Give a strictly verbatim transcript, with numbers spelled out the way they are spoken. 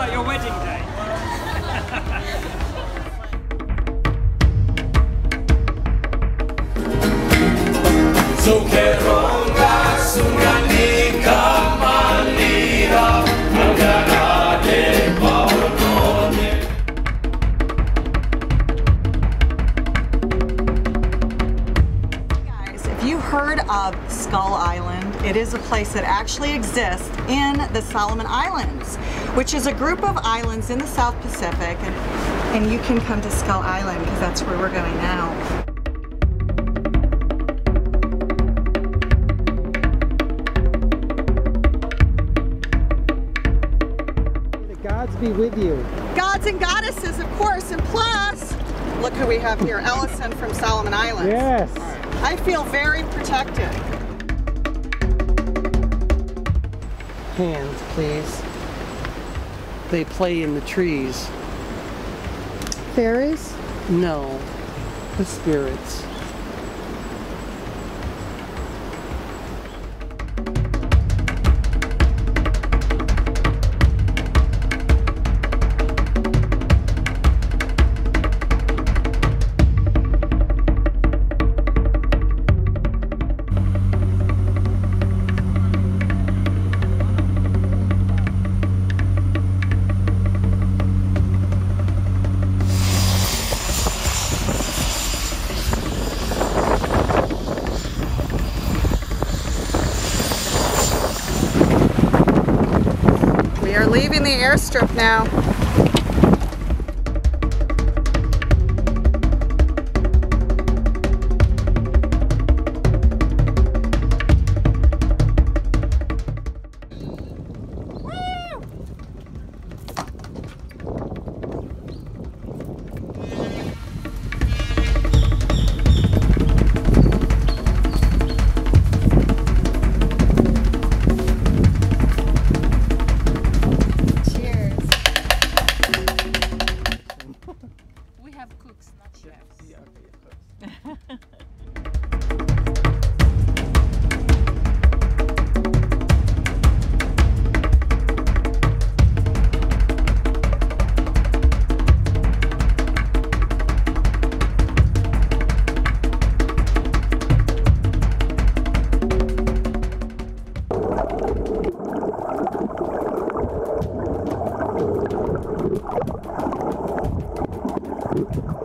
like your wedding day. Zuccheronga sunganika malira mangarade paolone. Guys, if you heard of Skull Island, it is a place that actually exists in the Solomon Islands, which is a group of islands in the South Pacific, and, and you can come to Skull Island because that's where we're going now. Gods be with you. Gods and goddesses, of course, and plus, look who we have here, Ellison from Solomon Islands. Yes. I feel very protected. Hands, please. They play in the trees. Fairies? No, the spirits. We are leaving the airstrip now. Cooks, not chefs. Yeah, okay, cooks. Thank you.